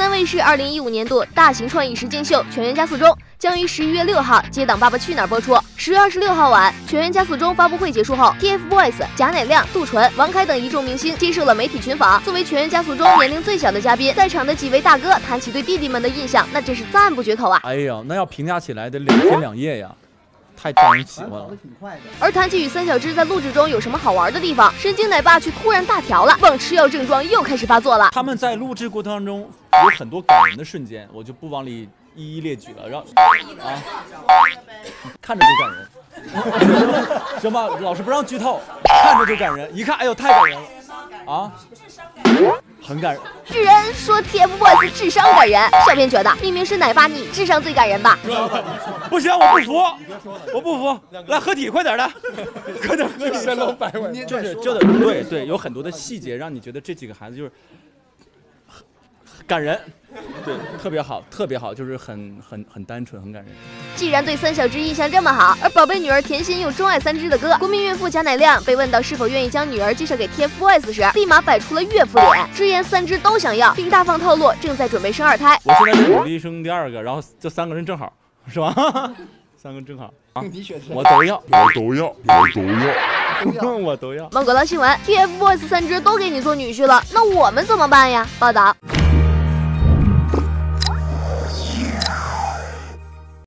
南卫视2015年度大型创意实境秀《全员加速中》将于11月6号接档《爸爸去哪儿》播出。10月26号晚，《全员加速中》发布会结束后 ，TFBOYS、贾乃亮、杜淳、王凯等一众明星接受了媒体群访。作为《全员加速中》年龄最小的嘉宾，在场的几位大哥谈起对弟弟们的印象，那真是赞不绝口啊！ 哎呀，那要评价起来得2天2夜呀。 太招人喜欢了。 而谈起与三小只在录制中有什么好玩的地方，神经奶爸却突然大条了，忘吃药症状又开始发作了。 他们在录制过程当中有很多感人的瞬间，我就不往里一一列举了。看着就感人，行吧？老师不让剧透，看着就感人，一看，哎呦，太感人了啊！很感人。 巨人说 TFBOYS 智商感人，小编觉得明明是奶爸你智商最感人吧？ 不行，我不服，我不服，来合体，快点的，快点合体，神龙摆尾，就是这的，对，有很多的细节让你觉得这几个孩子就是感人，对，特别好，就是很单纯，很感人。 既然对三小只印象这么好，而宝贝女儿甜心又钟爱三只的哥，国民孕妇贾乃亮被问到是否愿意将女儿介绍给 TFBOYS 时，立马摆出了岳父脸，直言三只都想要，并大方透露正在准备生2胎。 我现在努力生第2个，然后这3个人正好，是吧？3个正好啊！我都要，我都要。 芒果捞新闻 ，TFBOYS 三只都给你做女婿了，那我们怎么办呀？报道。